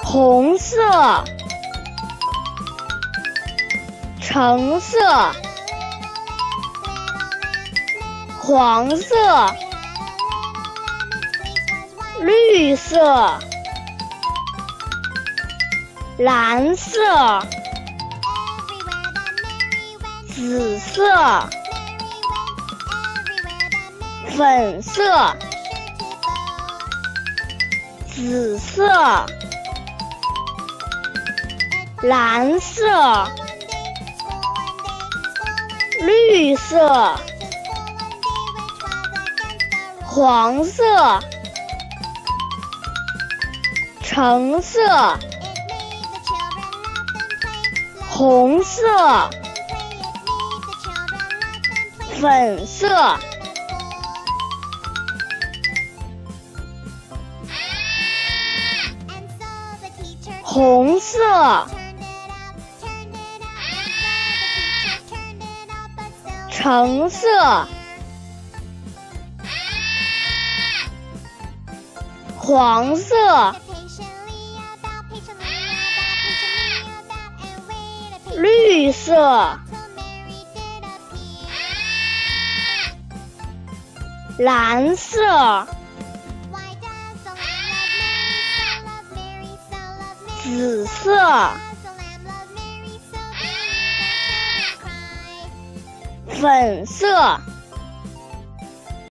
红色、橙色、黄色、绿色、蓝色、紫色、粉色、紫色、蓝色、绿色、黄色、橙色、红色、粉色。红色、橙色、黄色、绿色、蓝色、紫色、粉色。